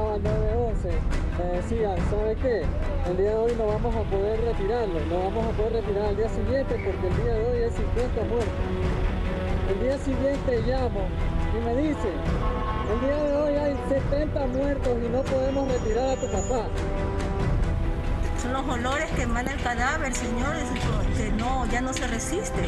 llamaba al 911, me decían, ¿sabe qué? El día de hoy no vamos a poder retirarlo, no vamos a poder retirar al día siguiente porque el día de hoy hay 50 muertos. El día siguiente llamo y me dicen, el día de hoy hay 70 muertos y no podemos retirar a tu papá. Son los olores que emana el cadáver, señores, que no, ya no se resiste.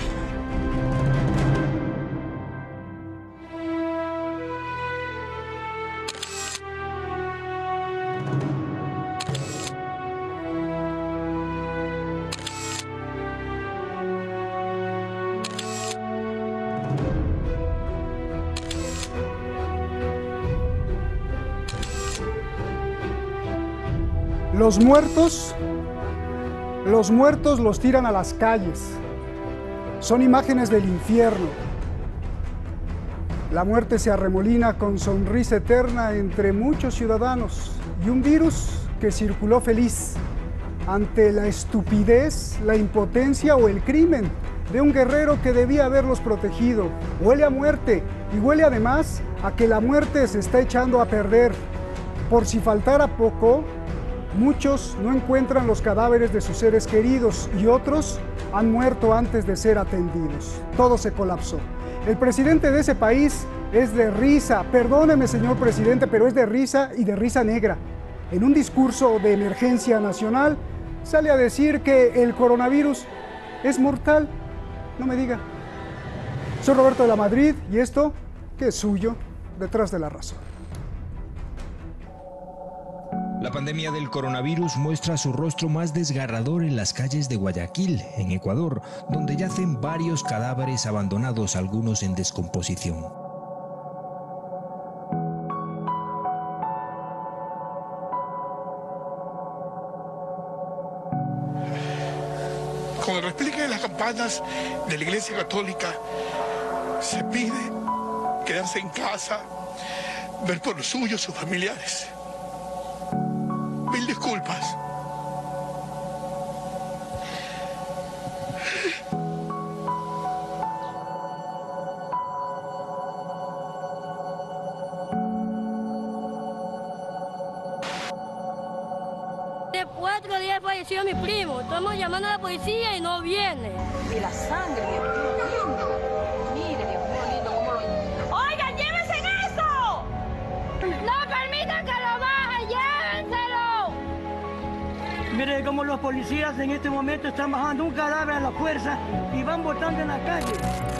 Los muertos los tiran a las calles. Son imágenes del infierno. La muerte se arremolina con sonrisa eterna entre muchos ciudadanos y un virus que circuló feliz ante la estupidez, la impotencia o el crimen de un guerrero que debía haberlos protegido. Huele a muerte y huele además a que la muerte se está echando a perder. Por si faltara poco, muchos no encuentran los cadáveres de sus seres queridos y otros han muerto antes de ser atendidos. Todo se colapsó. El presidente de ese país es de risa, perdóneme señor presidente, pero es de risa y de risa negra. En un discurso de emergencia nacional sale a decir que el coronavirus es mortal. No me diga. Soy Roberto de la Madrid y esto, que es suyo, Detrás de la Razón. La pandemia del coronavirus muestra su rostro más desgarrador en las calles de Guayaquil, en Ecuador, donde yacen varios cadáveres abandonados, algunos en descomposición. Con el repliegue de las campanas de la Iglesia Católica, se pide quedarse en casa, ver por los suyos, sus familiares. Mil disculpas. De 4 días falleció mi primo. Estamos llamando a la policía y no viene. Y la sangre, Dios mío lindo. Mire, Dios mío lindo, cómo lo... ¡Oigan, llévense eso! ¡No permitan que lo bajen! ¡Llévenselo! Mire cómo los policías en este momento están bajando un cadáver a la fuerza y van botando en la calle.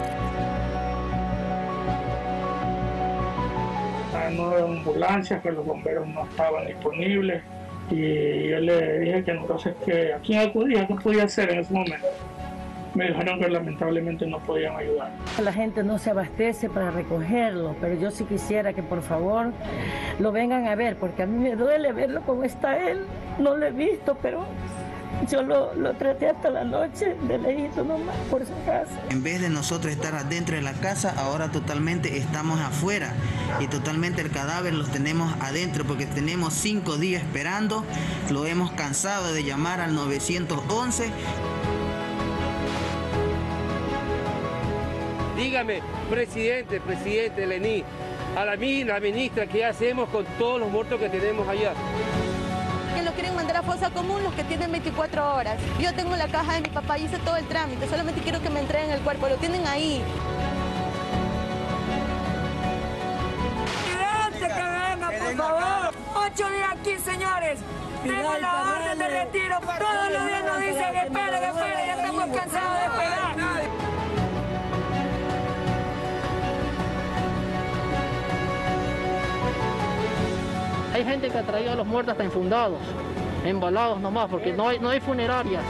No de ambulancias, que los bomberos no estaban disponibles. Y yo le dije que entonces que a quién acudía, qué podía hacer en ese momento. Me dijeron que lamentablemente no podían ayudar. La gente no se abastece para recogerlo, pero yo sí quisiera que por favor lo vengan a ver, porque a mí me duele verlo como está él. No lo he visto, pero yo lo traté hasta la noche de lejito nomás por su casa. En vez de nosotros estar adentro de la casa, ahora totalmente estamos afuera y totalmente el cadáver los tenemos adentro porque tenemos 5 días esperando. Lo hemos cansado de llamar al 911. Dígame, presidente Lenín, a la ministra, ¿qué hacemos con todos los muertos que tenemos allá? Que los quieren mandar a fosa común los que tienen 24 horas. Yo tengo la caja de mi papá y hice todo el trámite, solamente quiero que me entreguen el cuerpo, lo tienen ahí. Presidente, que venga, por favor. 8 días aquí, señores. Tengo la orden de retiro. Todos los días nos dicen, esperen, ya estamos cansados de esperar. Hay gente que ha traído a los muertos hasta infundados, embalados nomás, porque no hay funerarias.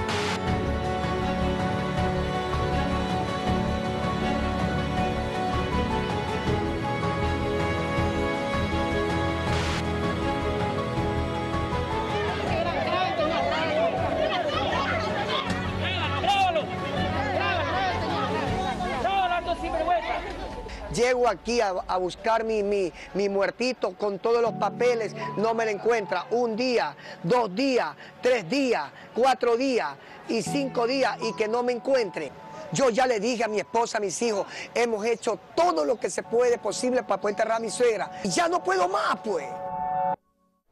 Llego aquí a buscar mi muertito con todos los papeles, no me lo encuentra. 1 día, 2 días, 3 días, 4 días y 5 días y que no me encuentre. Yo ya le dije a mi esposa, a mis hijos, hemos hecho todo lo que se puede posible para poder enterrar a mi suegra. Y ya no puedo más, pues.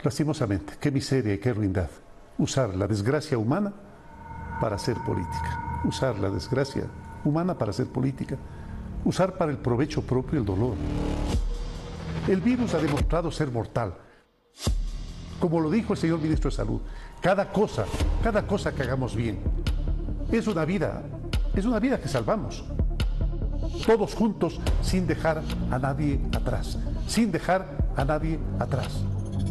Lastimosamente, qué miseria y qué ruindad. Usar la desgracia humana para hacer política. Usar la desgracia humana para hacer política. Usar para el provecho propio el dolor. El virus ha demostrado ser mortal. Como lo dijo el señor ministro de Salud, cada cosa que hagamos bien es una vida que salvamos. Todos juntos, sin dejar a nadie atrás. Sin dejar a nadie atrás.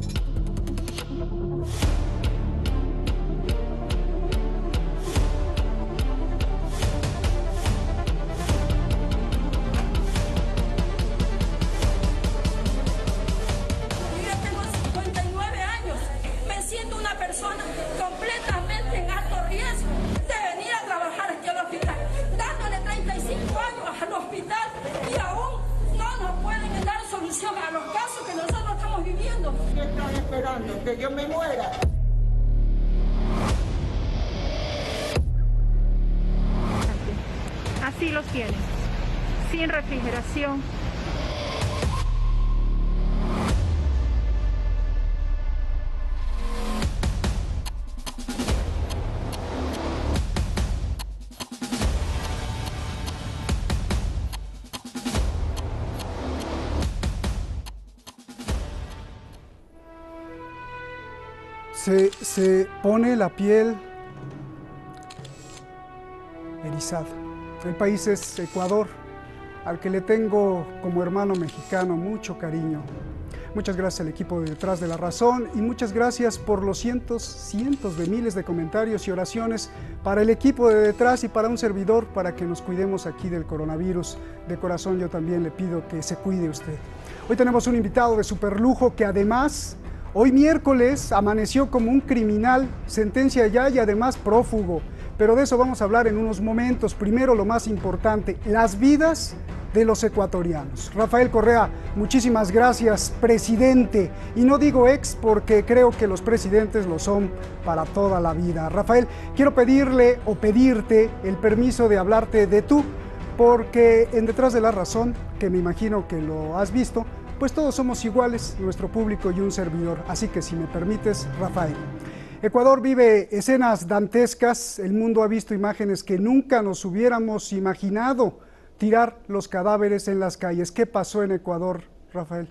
A los casos que nosotros estamos viviendo. ¿Qué están esperando? ¿Que yo me muera? Así los tienen, sin refrigeración. Se pone la piel erizada. El país es Ecuador, al que le tengo como hermano mexicano mucho cariño. Muchas gracias al equipo de Detrás de la Razón y muchas gracias por los cientos de miles de comentarios y oraciones para el equipo de Detrás y para un servidor, para que nos cuidemos aquí del coronavirus. De corazón yo también le pido que se cuide usted. Hoy tenemos un invitado de superlujo que además hoy miércoles amaneció como un criminal, sentencia ya y además prófugo. Pero de eso vamos a hablar en unos momentos. Primero, lo más importante, las vidas de los ecuatorianos. Rafael Correa, muchísimas gracias, presidente. Y no digo ex porque creo que los presidentes lo son para toda la vida. Rafael, quiero pedirle o pedirte el permiso de hablarte de tú, porque en Detrás de la Razón, que me imagino que lo has visto, pues todos somos iguales, nuestro público y un servidor. Así que si me permites, Rafael. Ecuador vive escenas dantescas, el mundo ha visto imágenes que nunca nos hubiéramos imaginado, tirar los cadáveres en las calles. ¿Qué pasó en Ecuador, Rafael?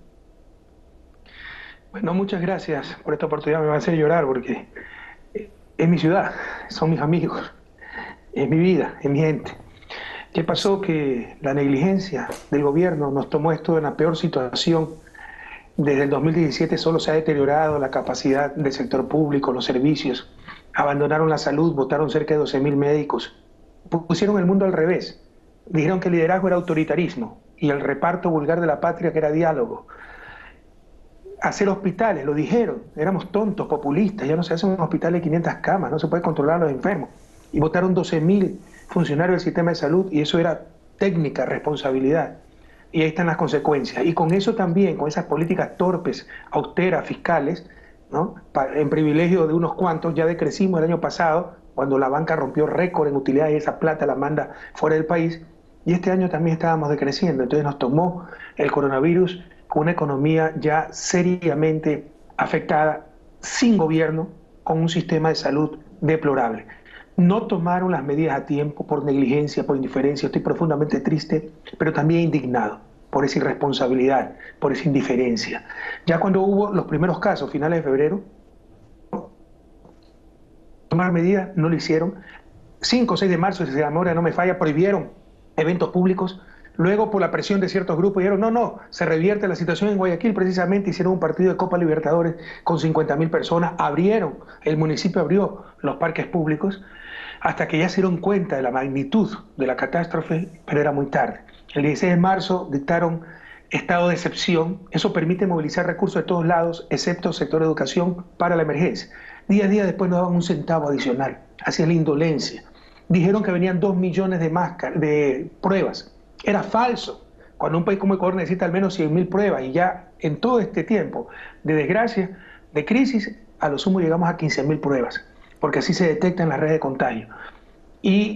Bueno, muchas gracias por esta oportunidad, me va a hacer llorar porque es mi ciudad, son mis amigos, es mi vida, es mi gente. ¿Qué pasó? Que la negligencia del gobierno nos tomó esto en la peor situación. Desde el 2017 solo se ha deteriorado la capacidad del sector público, los servicios, abandonaron la salud, votaron cerca de 12.000 médicos, pusieron el mundo al revés, dijeron que el liderazgo era autoritarismo y el reparto vulgar de la patria que era diálogo. Hacer hospitales, lo dijeron, éramos tontos, populistas, ya no se hace un hospital de 500 camas, no se puede controlar a los enfermos. Y votaron 12.000 funcionarios del sistema de salud y eso era técnica, responsabilidad. Y ahí están las consecuencias. Y con eso también, con esas políticas torpes, austeras, fiscales, ¿no? En privilegio de unos cuantos, ya decrecimos el año pasado, cuando la banca rompió récord en utilidades y esa plata la manda fuera del país, y este año también estábamos decreciendo. Entonces nos tomó el coronavirus con una economía ya seriamente afectada, sin gobierno, con un sistema de salud deplorable. No tomaron las medidas a tiempo por negligencia, por indiferencia. Estoy profundamente triste, pero también indignado por esa irresponsabilidad, por esa indiferencia. Ya cuando hubo los primeros casos, finales de febrero, tomar medidas, no lo hicieron. 5 o 6 de marzo, si la memoria no me falla, prohibieron eventos públicos. Luego, por la presión de ciertos grupos, dijeron, no, se revierte la situación en Guayaquil. Precisamente hicieron un partido de Copa Libertadores con 50.000 personas. El municipio abrió los parques públicos, hasta que ya se dieron cuenta de la magnitud de la catástrofe, pero era muy tarde. El 16 de marzo dictaron estado de excepción. Eso permite movilizar recursos de todos lados, excepto el sector de educación, para la emergencia. Día a día después nos daban un centavo adicional. Hacia la indolencia. Dijeron que venían 2 millones de pruebas. Era falso. Cuando un país como Ecuador necesita al menos 100.000 pruebas, y ya en todo este tiempo de desgracia, de crisis, a lo sumo llegamos a 15.000 pruebas, porque así se detectan las redes de contagio. Y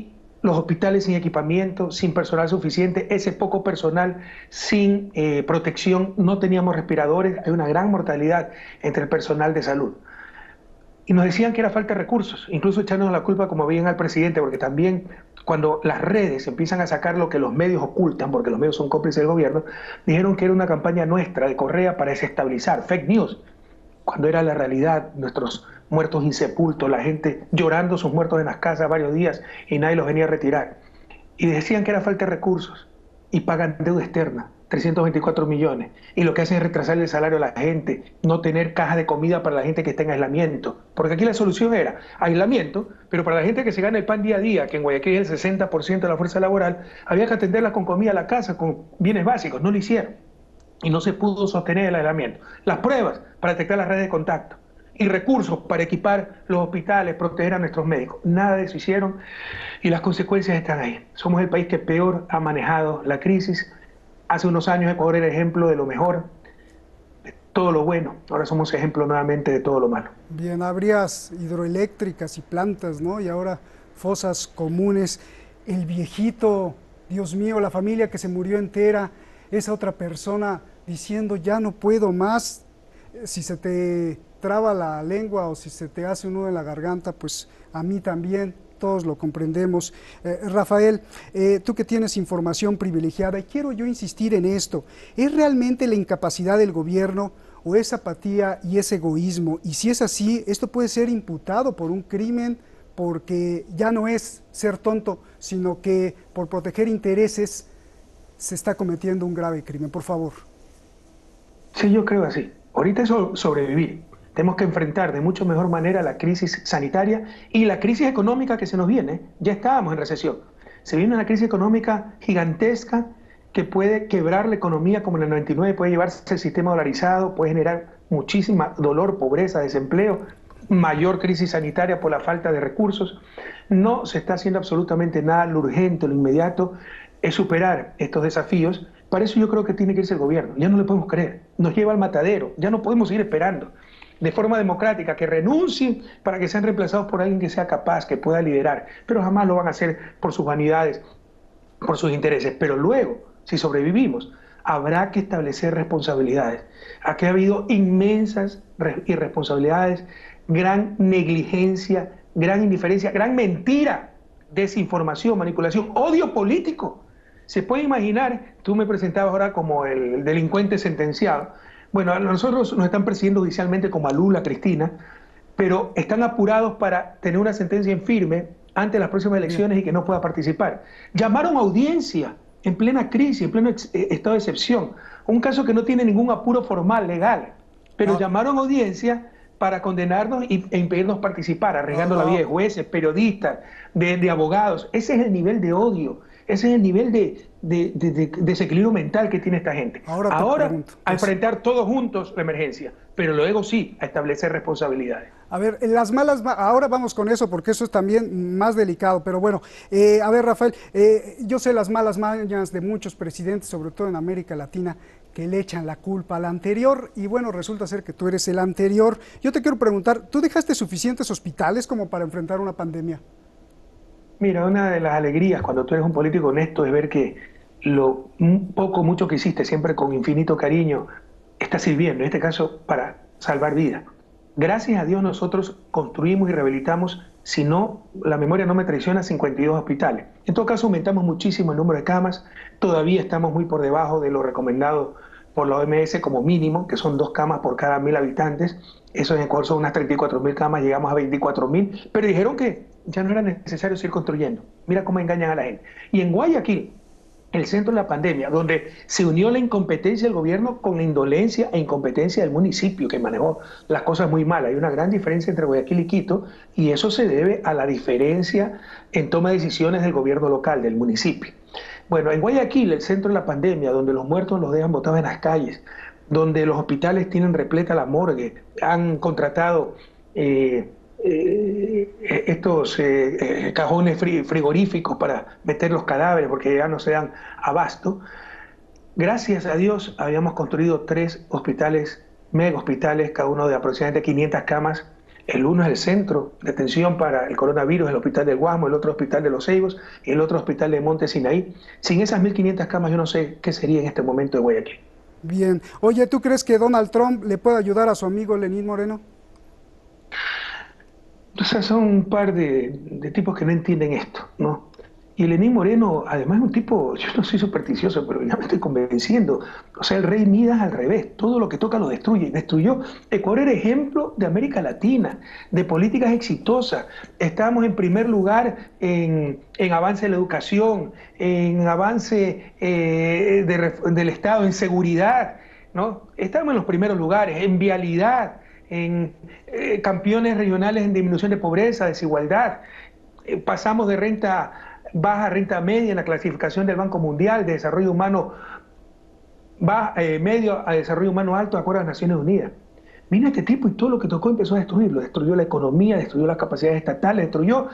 los hospitales sin equipamiento, sin personal suficiente, ese poco personal sin protección, no teníamos respiradores, hay una gran mortalidad entre el personal de salud. Y nos decían que era falta de recursos, incluso echándonos la culpa como bien al presidente, porque también cuando las redes empiezan a sacar lo que los medios ocultan, porque los medios son cómplices del gobierno, dijeron que era una campaña nuestra de Correa para desestabilizar, fake news, cuando era la realidad, nuestros muertos insepultos, la gente llorando sus muertos en las casas varios días y nadie los venía a retirar. Y decían que era falta de recursos y pagan deuda externa, 324 millones. Y lo que hacen es retrasar el salario a la gente, no tener caja de comida para la gente que está en aislamiento. Porque aquí la solución era aislamiento, pero para la gente que se gana el pan día a día, que en Guayaquil es el 60% de la fuerza laboral, había que atenderla con comida a la casa, con bienes básicos. No lo hicieron. Y no se pudo sostener el aislamiento. Las pruebas para detectar las redes de contacto y recursos para equipar los hospitales, proteger a nuestros médicos. Nada de eso hicieron y las consecuencias están ahí. Somos el país que peor ha manejado la crisis. Hace unos años Ecuador era ejemplo de lo mejor, de todo lo bueno. Ahora somos ejemplo nuevamente de todo lo malo. Bien, habrías hidroeléctricas y plantas, ¿no? Y ahora fosas comunes. El viejito, Dios mío, la familia que se murió entera, esa otra persona diciendo ya no puedo más. Si se te traba la lengua o si se te hace un nudo en la garganta, pues a mí también, todos lo comprendemos. Rafael, tú que tienes información privilegiada, y quiero yo insistir en esto, ¿es realmente la incapacidad del gobierno o es apatía y es egoísmo? Y si es así, esto puede ser imputado por un crimen, porque ya no es ser tonto, sino que por proteger intereses se está cometiendo un grave crimen. Por favor. Sí, yo creo así. Ahorita es sobrevivir. Tenemos que enfrentar de mucho mejor manera la crisis sanitaria y la crisis económica que se nos viene. Ya estábamos en recesión. Se viene una crisis económica gigantesca que puede quebrar la economía como en el 99, puede llevarse el sistema dolarizado, puede generar muchísima dolor, pobreza, desempleo, mayor crisis sanitaria por la falta de recursos. No se está haciendo absolutamente nada. Lo urgente, lo inmediato es superar estos desafíos. Para eso yo creo que tiene que irse el gobierno. Ya no le podemos creer. Nos lleva al matadero. Ya no podemos seguir esperando. De forma democrática, que renuncien para que sean reemplazados por alguien que sea capaz, que pueda liderar. Pero jamás lo van a hacer por sus vanidades, por sus intereses. Pero luego, si sobrevivimos, habrá que establecer responsabilidades. Aquí ha habido inmensas irresponsabilidades, gran negligencia, gran indiferencia, gran mentira, desinformación, manipulación, odio político. Se puede imaginar, tú me presentabas ahora como el delincuente sentenciado. Bueno, a nosotros nos están persiguiendo judicialmente como a Lula, Cristina, pero están apurados para tener una sentencia en firme antes de las próximas elecciones y que no pueda participar. Llamaron a audiencia en plena crisis, en pleno estado de excepción. Un caso que no tiene ningún apuro formal, legal, pero llamaron a audiencia para condenarnos e impedirnos participar, arriesgando la vida de jueces, periodistas, de abogados. Ese es el nivel de odio, ese es el nivel de desequilibrio mental que tiene esta gente. Ahora a enfrentar todos juntos la emergencia, pero luego sí a establecer responsabilidades. A ver, ahora vamos con eso porque eso es también más delicado, pero bueno, a ver, Rafael, yo sé las malas mañas de muchos presidentes, sobre todo en América Latina, que le echan la culpa al anterior, y bueno, resulta ser que tú eres el anterior. Yo te quiero preguntar, ¿tú dejaste suficientes hospitales como para enfrentar una pandemia? Mira, una de las alegrías cuando tú eres un político honesto es ver que lo mucho que hiciste, siempre con infinito cariño, está sirviendo, en este caso, para salvar vidas. Gracias a Dios nosotros construimos y rehabilitamos, si no, la memoria no me traiciona, 52 hospitales. En todo caso, aumentamos muchísimo el número de camas, todavía estamos muy por debajo de lo recomendado por la OMS como mínimo, que son 2 camas por cada 1000 habitantes. Eso en Ecuador son unas 34.000 camas, llegamos a 24.000, pero dijeron que ya no era necesario seguir construyendo. Mira cómo engañan a la gente. Y en Guayaquil, el centro de la pandemia, donde se unió la incompetencia del gobierno con la indolencia e incompetencia del municipio, que manejó las cosas muy mal. Hay una gran diferencia entre Guayaquil y Quito, y eso se debe a la diferencia en toma de decisiones del gobierno local, del municipio. Bueno, en Guayaquil, el centro de la pandemia, donde los muertos los dejan botados en las donde los hospitales tienen repleta la morgue, han contratado estos cajones frigoríficos para meter los cadáveres porque ya no se dan abasto. Gracias a Dios habíamos construido 3 hospitales, mega hospitales, cada uno de aproximadamente 500 camas. El uno es el centro de atención para el coronavirus, el hospital del Guasmo, el otro hospital de Los Ceibos y el otro hospital de Monte Sinaí. Sin esas 1.500 camas yo no sé qué sería en este momento de Guayaquil. Bien. Oye, ¿tú crees que Donald Trump le puede ayudar a su amigo Lenín Moreno? O sea, son un par de tipos que no entienden esto, ¿no? Y Lenín Moreno, además, es un tipo, yo no soy supersticioso, pero ya me estoy convenciendo. O sea, el rey Midas al revés, todo lo que toca lo destruye. Destruyó. Ecuador era ejemplo de América Latina, de políticas exitosas. Estábamos en primer lugar en avance de la educación, en avance del Estado, en seguridad, ¿no? Estábamos en los primeros lugares, en vialidad, en campeones regionales en disminución de pobreza, desigualdad. Pasamos de renta baja a renta media en la clasificación del Banco Mundial de Desarrollo Humano medio a Desarrollo Humano alto de acuerdo a las Naciones Unidas. Vino este tipo y todo lo que tocó empezó a destruirlo. Destruyó la economía, destruyó las capacidades estatales,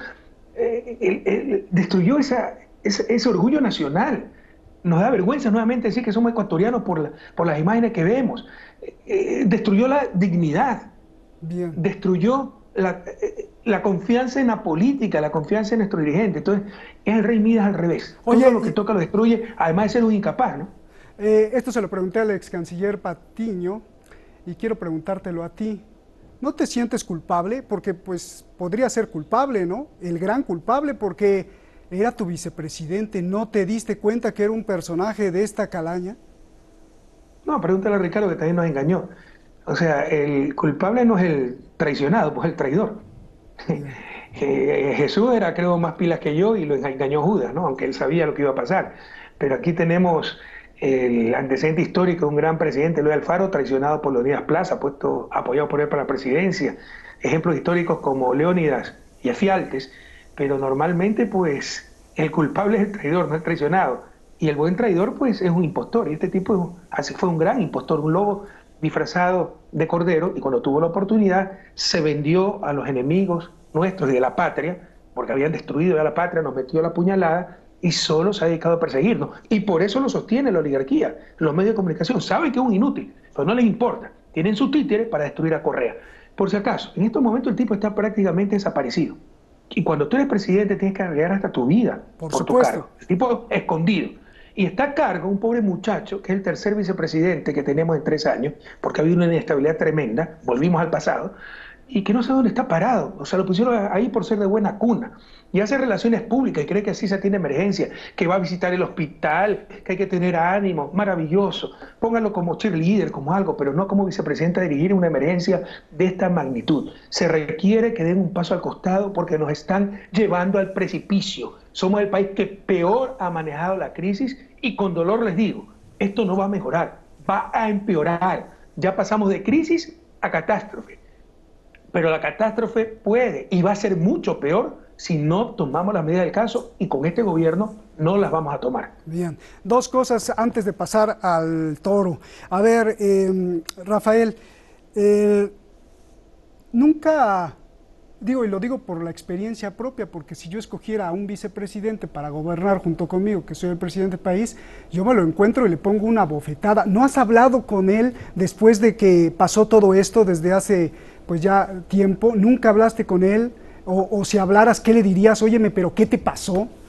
destruyó ese orgullo nacional. Nos da vergüenza nuevamente decir que somos ecuatorianos por las imágenes que vemos. Destruyó la dignidad. Bien. Destruyó la confianza en la política, la confianza en nuestro dirigente. Entonces, es el rey Midas al revés. Oye, todo lo que toca lo destruye, además de ser un incapaz, ¿no? Esto se lo pregunté al ex canciller Patiño y quiero preguntártelo a ti. ¿No te sientes culpable? Porque pues podría ser culpable, ¿no? El gran culpable, porque era tu vicepresidente. ¿No te diste cuenta que era un personaje de esta calaña? No, pregúntale a Ricardo, que también nos engañó. O sea, el culpable no es el traicionado, pues el traidor. Jesús era, creo, más pilas que yo y lo engañó Judas, ¿no? Aunque él sabía lo que iba a pasar. Pero aquí tenemos el antecedente histórico de un gran presidente, Eloy Alfaro, traicionado por Leonidas Plaza, apoyado por él para la presidencia. Ejemplos históricos como Leónidas y Efialtes. Pero normalmente, pues, el culpable es el traidor, no el traicionado. Y el buen traidor, pues, es un impostor. Y este tipo fue un gran impostor, un lobo disfrazado de cordero, y cuando tuvo la oportunidad se vendió a los enemigos nuestros y de la patria, porque habían destruido ya la patria, nos metió la puñalada y solo se ha dedicado a perseguirnos. Y por eso lo sostiene la oligarquía, los medios de comunicación. Saben que es un inútil, pero no les importa. Tienen su títere para destruir a Correa. Por si acaso, en estos momentos el tipo está prácticamente desaparecido. Y cuando tú eres presidente tienes que arriesgar hasta tu vida por tu cargo. El tipo escondido. Y está a cargo un pobre muchacho, que es el tercer vicepresidente que tenemos en 3 años, porque ha habido una inestabilidad tremenda, volvimos al pasado, y que no sé dónde está parado. O sea, lo pusieron ahí por ser de buena cuna. Y hace relaciones públicas y cree que así se atiende emergencia, que va a visitar el hospital, que hay que tener ánimo, maravilloso. Póngalo como cheerleader, como algo, pero no como vicepresidente a dirigir una emergencia de esta magnitud. Se requiere que den un paso al costado porque nos están llevando al precipicio. Somos el país que peor ha manejado la crisis y con dolor les digo, esto no va a mejorar, va a empeorar. Ya pasamos de crisis a catástrofe. Pero la catástrofe puede y va a ser mucho peor si no tomamos las medidas del caso, y con este gobierno no las vamos a tomar. Bien, 2 cosas antes de pasar al toro. A ver, Rafael, nunca, digo, y lo digo por la experiencia propia, porque si yo escogiera a un vicepresidente para gobernar junto conmigo, que soy el presidente del país, yo me lo encuentro y le pongo una bofetada. ¿No has hablado con él después de que pasó todo esto desde hace pues ya tiempo? ¿Nunca hablaste con él? O si hablaras, ¿qué le dirías? Óyeme, ¿pero qué te pasó?